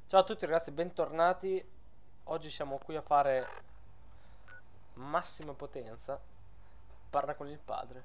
Ciao a tutti ragazzi, bentornati. Oggi siamo qui a fare massima potenza. Parla con il padre.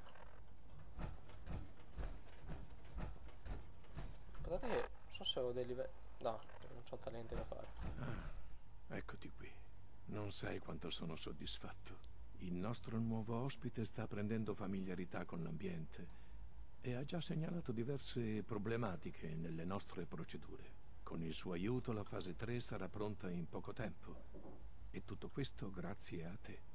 Guardate che non so se ho dei livelli. No, non ho talenti da fare. Eccoti qui. Non sai quanto sono soddisfatto. Il nostro nuovo ospite sta prendendo familiarità con l'ambiente e ha già segnalato diverse problematiche nelle nostre procedure. Con il suo aiuto la fase 3 sarà pronta in poco tempo. E tutto questo grazie a te.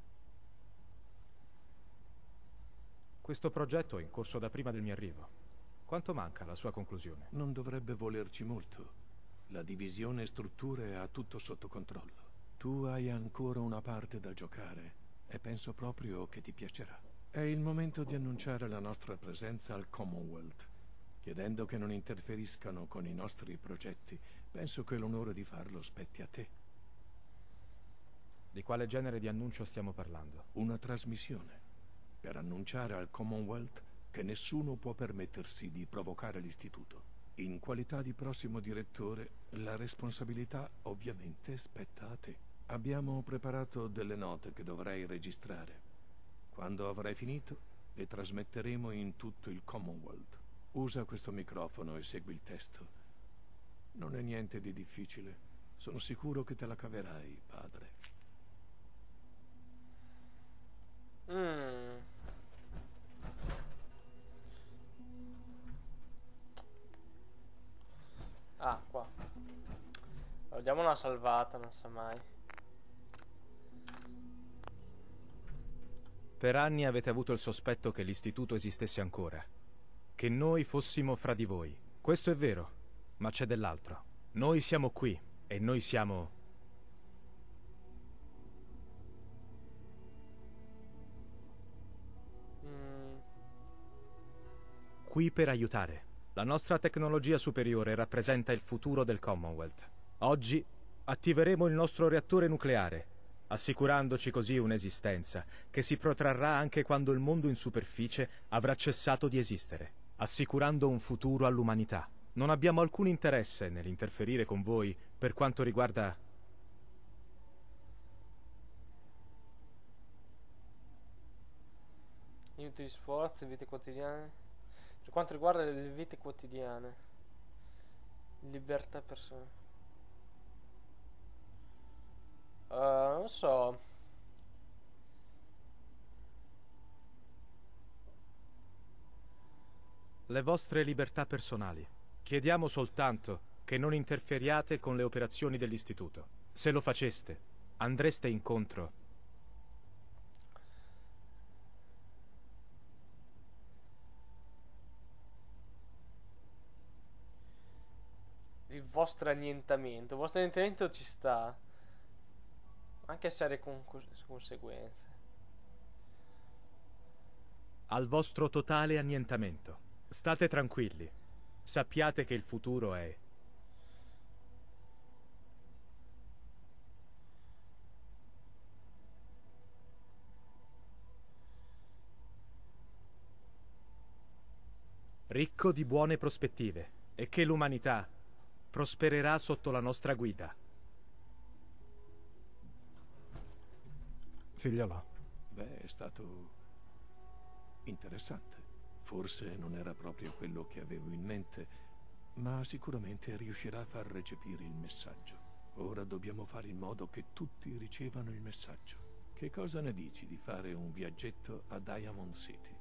Questo progetto è in corso da prima del mio arrivo. Quanto manca alla sua conclusione? Non dovrebbe volerci molto. La divisione strutture ha tutto sotto controllo. Tu hai ancora una parte da giocare e penso proprio che ti piacerà. È il momento di annunciare la nostra presenza al Commonwealth. Chiedendo che non interferiscano con i nostri progetti, penso che l'onore di farlo spetti a te. Di quale genere di annuncio stiamo parlando? Una trasmissione per annunciare al Commonwealth che nessuno può permettersi di provocare l'istituto. In qualità di prossimo direttore, la responsabilità ovviamente spetta a te. Abbiamo preparato delle note che dovrai registrare. Quando avrai finito, le trasmetteremo in tutto il Commonwealth. Usa questo microfono e segui il testo. Non è niente di difficile. Sono sicuro che te la caverai, padre. Ah, qua. Allora, diamo una salvata, non sa mai. Per anni avete avuto il sospetto che l'istituto esistesse ancora. Che noi fossimo fra di voi. Questo è vero, ma c'è dell'altro. Noi siamo qui e noi siamo... qui per aiutare. La nostra tecnologia superiore rappresenta il futuro del Commonwealth. Oggi attiveremo il nostro reattore nucleare, assicurandoci così un'esistenza che si protrarrà anche quando il mondo in superficie avrà cessato di esistere, assicurando un futuro all'umanità. Non abbiamo alcun interesse nell'interferire con voi per quanto riguarda... Inutili sforzi, vite quotidiane. Per quanto riguarda le vite quotidiane. Libertà personale. Non so. le vostre libertà personali. Chiediamo soltanto che non interferiate con le operazioni dell'istituto. Se lo faceste, andreste incontro. Il vostro annientamento. Il vostro annientamento ci sta. Anche a serie conseguenze. Al vostro totale annientamento. State tranquilli. Sappiate che il futuro è... ricco di buone prospettive e che l'umanità prospererà sotto la nostra guida. Figliolo. Beh, è stato interessante. Forse non era proprio quello che avevo in mente, ma sicuramente riuscirà a far recepire il messaggio. Ora dobbiamo fare in modo che tutti ricevano il messaggio. Che cosa ne dici di fare un viaggetto a Diamond City?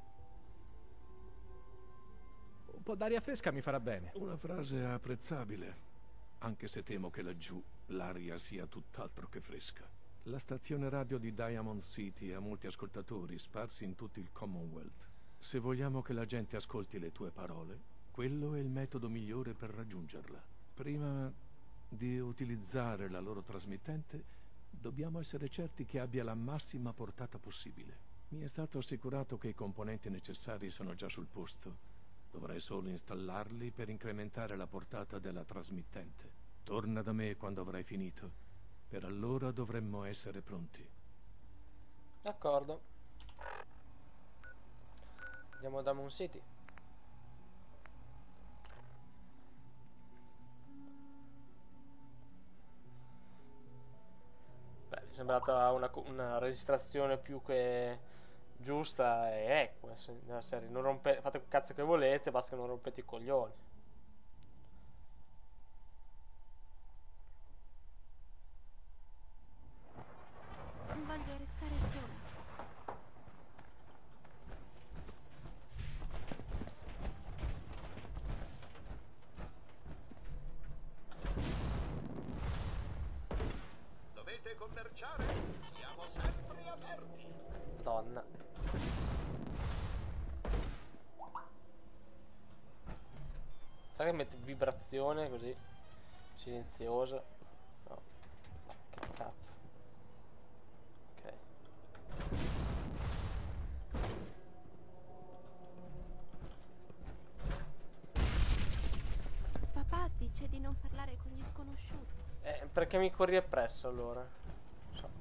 Un po' d'aria fresca mi farà bene. Una frase apprezzabile, anche se temo che laggiù l'aria sia tutt'altro che fresca. La stazione radio di Diamond City ha molti ascoltatori sparsi in tutto il Commonwealth. Se vogliamo che la gente ascolti le tue parole, quello è il metodo migliore per raggiungerla. Prima di utilizzare la loro trasmittente, dobbiamo essere certi che abbia la massima portata possibile. Mi è stato assicurato che i componenti necessari sono già sul posto. Dovrei solo installarli per incrementare la portata della trasmittente. Torna da me quando avrai finito. Per allora dovremmo essere pronti. D'accordo. Andiamo da Moon City. sembrata una registrazione più che giusta e equa nella serie. Non fate quel cazzo che volete, basta che non rompete i coglioni. Voglio restare sola. Dovete commerciare? Siamo sempre aperti. Madonna. Sai che mette vibrazione così silenziosa? No. Che cazzo. Ok. Papà dice di non parlare con gli sconosciuti. Perché mi corri appresso allora? Non so.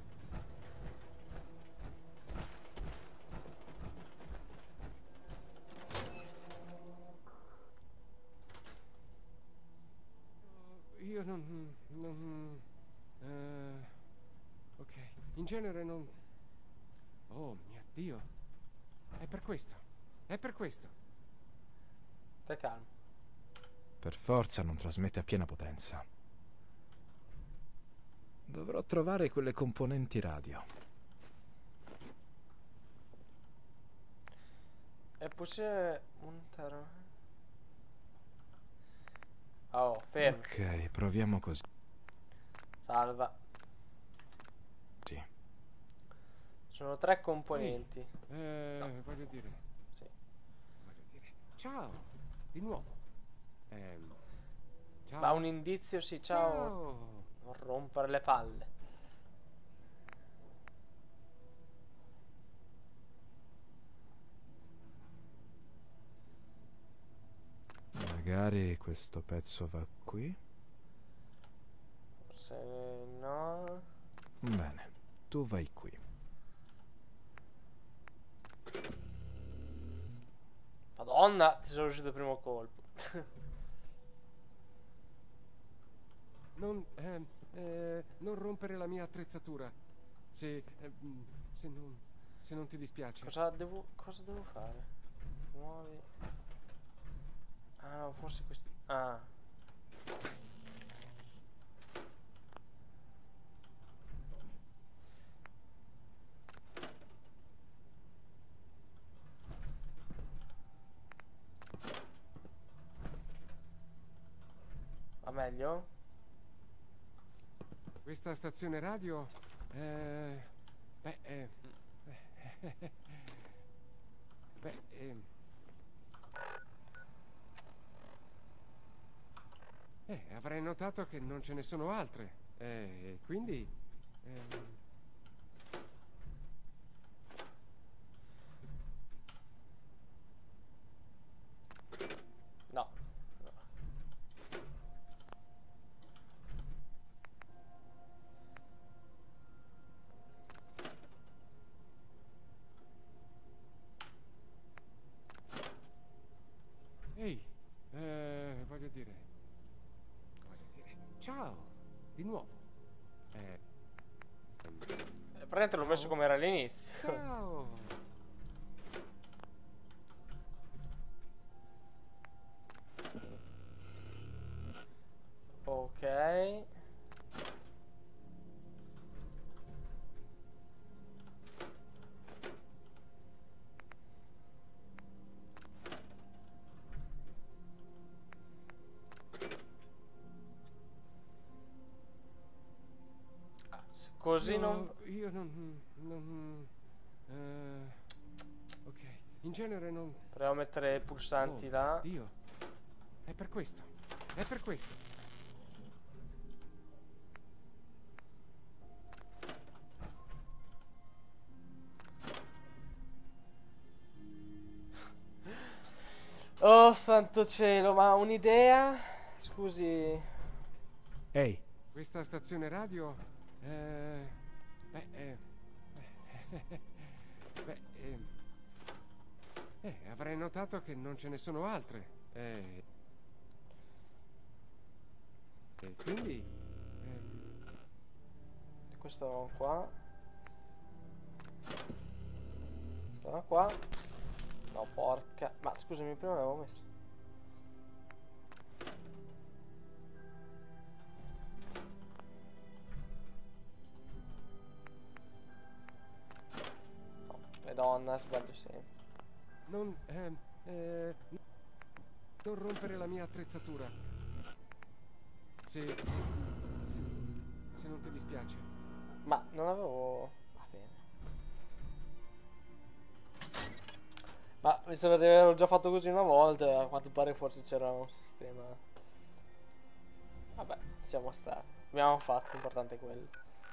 Io ok, in genere non... Oh mio Dio. È per questo. È per questo. Stai calmo. Per forza non trasmette a piena potenza. Dovrò trovare quelle componenti radio. È possibile montare... Oh, fermo. Ok, proviamo così. Salva. Sì. Sono 3 componenti. Voglio dire... Sì. Voglio dire... Ciao, di nuovo. Ciao. Ma un indizio, sì, ciao. Ciao. Non rompere le palle. Magari questo pezzo va qui. Forse no. Bene, tu vai qui. Madonna, ti sono riuscito il primo colpo. Non rompere la mia attrezzatura. Se non ti dispiace. Cosa devo fare? Muovi. Ah, no, forse questi. Ah. Va meglio? Questa stazione radio... avrei notato che non ce ne sono altre. Quindi... No. Ehi, voglio dire... Ciao, di nuovo. Praticamente l'ho messo come era all'inizio. Ciao. Ok. Così non... Io non... ok, in genere non... Proviamo a mettere i pulsanti là. Dio, è per questo, è per questo. Oh santo cielo, ma un'idea? Scusi. Ehi, Questa stazione radio... avrei notato che non ce ne sono altre. E quindi... questo qua. Questo qua. No, porca. Ma scusami, prima l'avevo messo. No, Madonna, sbaglio sempre. Non rompere la mia attrezzatura. Se non ti dispiace. Ma non avevo... Va bene. Ma visto che avevo già fatto così una volta, a quanto pare forse c'era un sistema. Vabbè, siamo stati. Abbiamo fatto, l'importante è quello.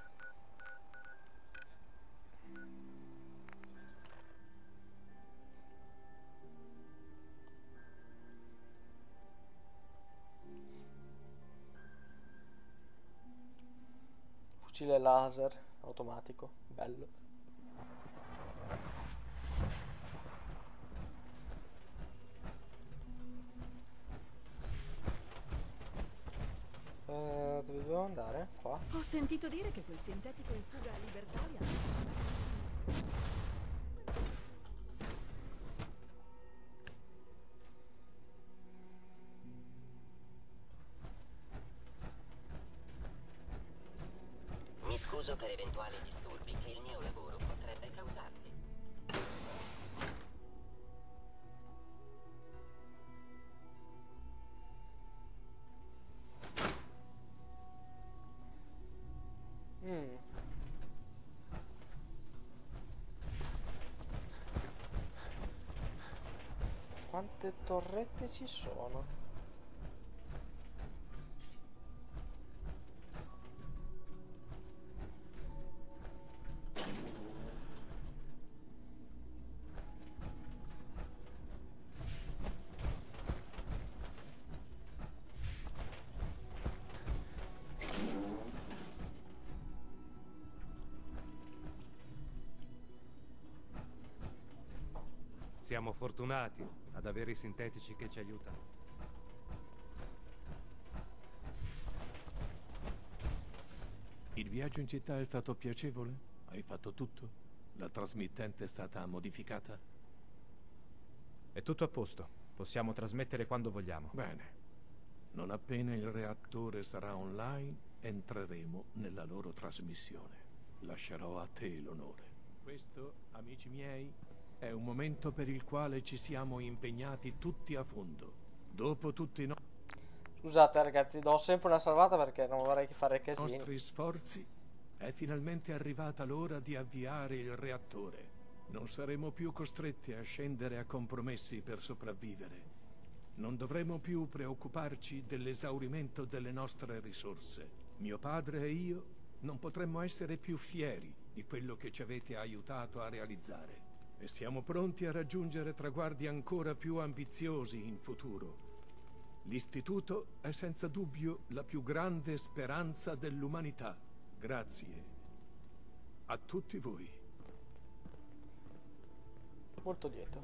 Fucile laser automatico, bello. Dove dovevo andare? Qua? Ho sentito dire che quel sintetico in fuga libertaria. Mi scuso per eventuali disturbi che il mio lavoro potrebbe causarti. Quante torrette ci sono? Siamo fortunati ad avere i sintetici che ci aiutano. Il viaggio in città è stato piacevole? Hai fatto tutto? La trasmittente è stata modificata? È tutto a posto. Possiamo trasmettere quando vogliamo. Bene. Non appena il reattore sarà online, entreremo nella loro trasmissione. Lascerò a te l'onore. Questo, amici miei, è un momento per il quale ci siamo impegnati tutti a fondo. Dopo tutti i Scusate ragazzi, do sempre una salvata perché non vorrei fare casini. nostri sforzi, è finalmente arrivata l'ora di avviare il reattore. Non saremo più costretti a scendere a compromessi per sopravvivere. Non dovremo più preoccuparci dell'esaurimento delle nostre risorse. Mio padre e io non potremmo essere più fieri di quello che ci avete aiutato a realizzare. E siamo pronti a raggiungere traguardi ancora più ambiziosi in futuro. L'istituto è senza dubbio la più grande speranza dell'umanità. Grazie a tutti voi. Molto lieto.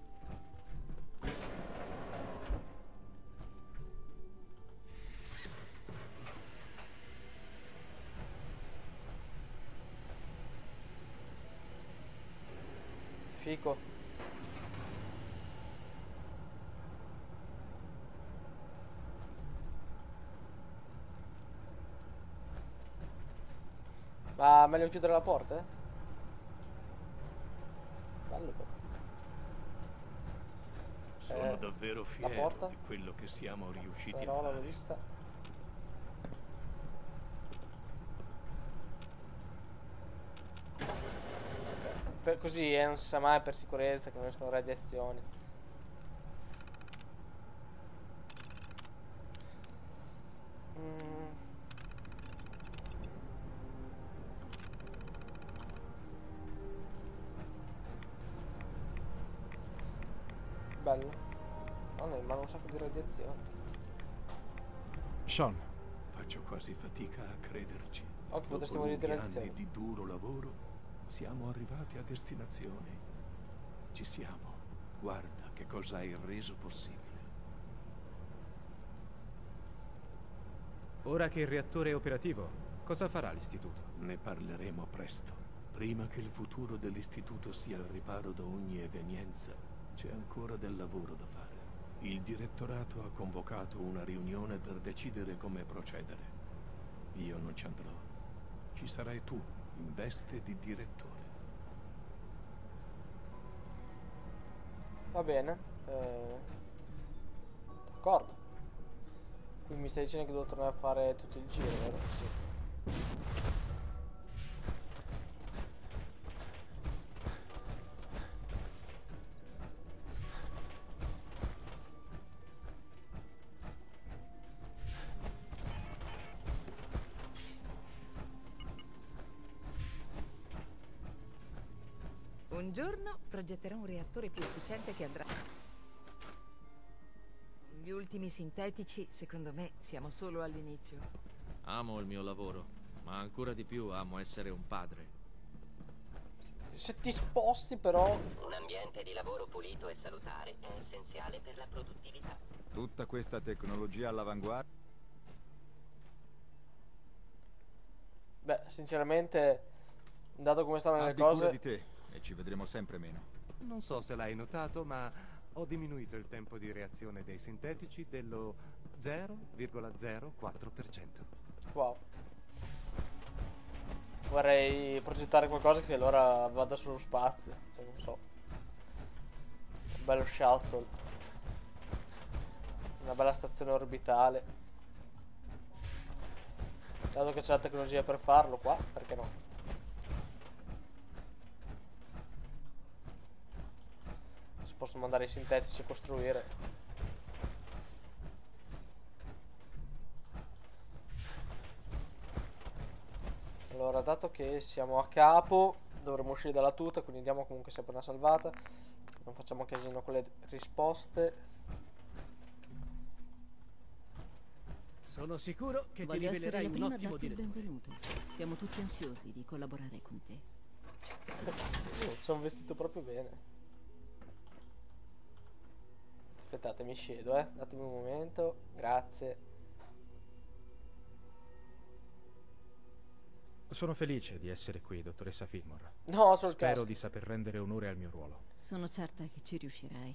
Fico. Ma meglio chiudere la porta? Bello però. Sono davvero la fiero porta? di quello che siamo riusciti a Però l'avevo fare. vista. Così non si sa mai, per sicurezza, che non escono radiazioni. Bello. Oh, ne rimane un sacco di radiazioni. Sean, Faccio quasi fatica a crederci. Oh, che potresti Dopo morire di lunghi radiazioni. anni di duro lavoro, siamo arrivati a destinazione. Ci siamo. Guarda che cosa hai reso possibile. ora che il reattore è operativo, Cosa farà l'istituto? Ne parleremo presto. Prima che il futuro dell'istituto sia al riparo da ogni evenienza, c'è ancora del lavoro da fare. Il direttorato ha convocato una riunione per decidere come procedere. Io non ci andrò. Ci sarai tu, in veste di direttore. Va bene. D'accordo. Quindi mi stai dicendo che devo tornare a fare tutto il giro, vero? Sì. Un giorno progetterò un reattore più efficiente che andrà... Gli ultimi sintetici, secondo me, siamo solo all'inizio. Amo il mio lavoro, ma ancora di più amo essere un padre. Se ti sposti però... Un ambiente di lavoro pulito e salutare è essenziale per la produttività. Tutta questa tecnologia all'avanguardia? Beh, sinceramente, dato come stanno le Abbi cura cose... di te e ci vedremo sempre meno. Non so se l'hai notato, ma ho diminuito il tempo di reazione dei sintetici dello 0,04%. Wow. Vorrei progettare qualcosa che allora vada sullo spazio, cioè, non so. Un bello shuttle. Una bella stazione orbitale. Dato che c'è la tecnologia per farlo qua, perché no? Si possono mandare i sintetici a costruire. Allora, dato che siamo a capo, dovremo uscire dalla tuta, quindi diamo comunque sempre una salvata. Non facciamo casino con le risposte. Sono sicuro che Voglio ti rivelerai essere la un prima a ottimo darti il direttore. benvenuto. Siamo tutti ansiosi di collaborare con te. Sono vestito proprio bene. Aspettate, mi scedo, datemi un momento. Grazie. Sono felice di essere qui, dottoressa Fillmore. No, sul Spero caso. di saper rendere onore al mio ruolo. Sono certa che ci riuscirai.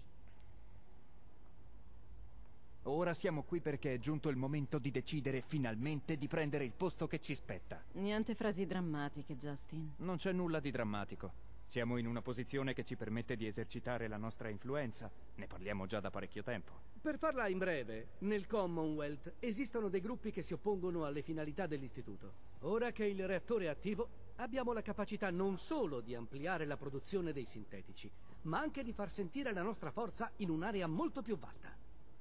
Ora siamo qui perché è giunto il momento di decidere finalmente di prendere il posto che ci spetta. Niente frasi drammatiche, Justin. Non c'è nulla di drammatico. Siamo in una posizione che ci permette di esercitare la nostra influenza. Ne parliamo già da parecchio tempo. Per farla in breve, nel Commonwealth esistono dei gruppi che si oppongono alle finalità dell'istituto. Ora che il reattore è attivo, abbiamo la capacità non solo di ampliare la produzione dei sintetici, ma anche di far sentire la nostra forza in un'area molto più vasta.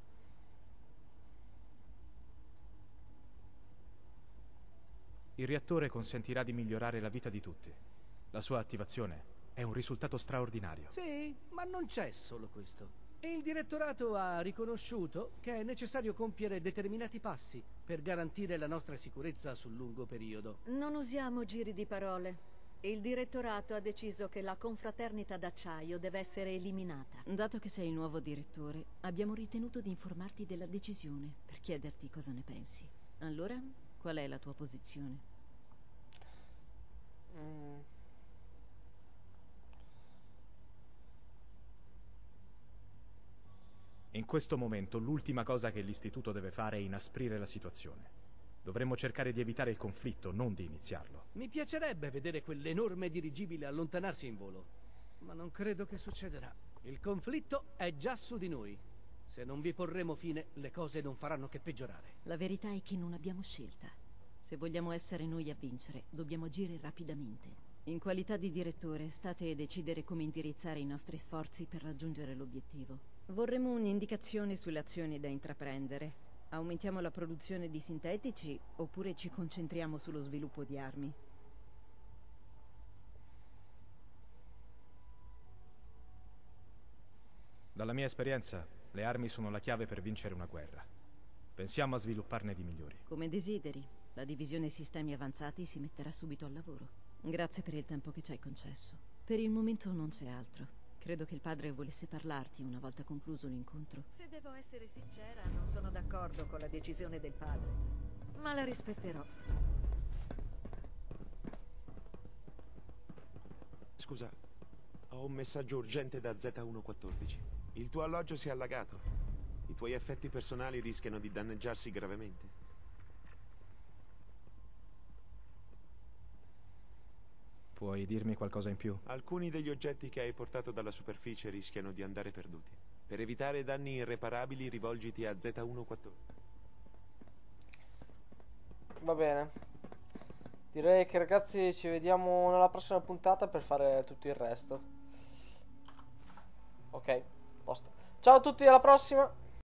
Il reattore consentirà di migliorare la vita di tutti. La sua attivazione è un risultato straordinario. Sì, ma non c'è solo questo. Il direttorato ha riconosciuto che è necessario compiere determinati passi per garantire la nostra sicurezza sul lungo periodo. Non usiamo giri di parole. Il direttorato ha deciso che la confraternita d'acciaio deve essere eliminata. Dato che sei il nuovo direttore, abbiamo ritenuto di informarti della decisione per chiederti cosa ne pensi. Allora, qual è la tua posizione? In questo momento l'ultima cosa che l'istituto deve fare è inasprire la situazione. Dovremmo cercare di evitare il conflitto, non di iniziarlo. Mi piacerebbe vedere quell'enorme dirigibile allontanarsi in volo, ma non credo che succederà. Il conflitto è già su di noi. Se non vi porremo fine, le cose non faranno che peggiorare. La verità è che non abbiamo scelta. Se vogliamo essere noi a vincere, dobbiamo agire rapidamente. In qualità di direttore, state a decidere come indirizzare i nostri sforzi per raggiungere l'obiettivo. Vorremmo un'indicazione sulle azioni da intraprendere. Aumentiamo la produzione di sintetici oppure ci concentriamo sullo sviluppo di armi? Dalla mia esperienza, le armi sono la chiave per vincere una guerra. Pensiamo a svilupparne di migliori. Come desideri. La divisione sistemi avanzati si metterà subito al lavoro. Grazie per il tempo che ci hai concesso. Per il momento non c'è altro. Credo che il padre volesse parlarti una volta concluso l'incontro. Se devo essere sincera, non sono d'accordo con la decisione del padre, ma la rispetterò. Scusa, ho un messaggio urgente da Z114. Il tuo alloggio si è allagato. I tuoi effetti personali rischiano di danneggiarsi gravemente. Puoi dirmi qualcosa in più? Alcuni degli oggetti che hai portato dalla superficie rischiano di andare perduti. Per evitare danni irreparabili rivolgiti a Z114. Va bene. Direi che ragazzi ci vediamo nella prossima puntata per fare tutto il resto. Ok, posto. Ciao a tutti, alla prossima.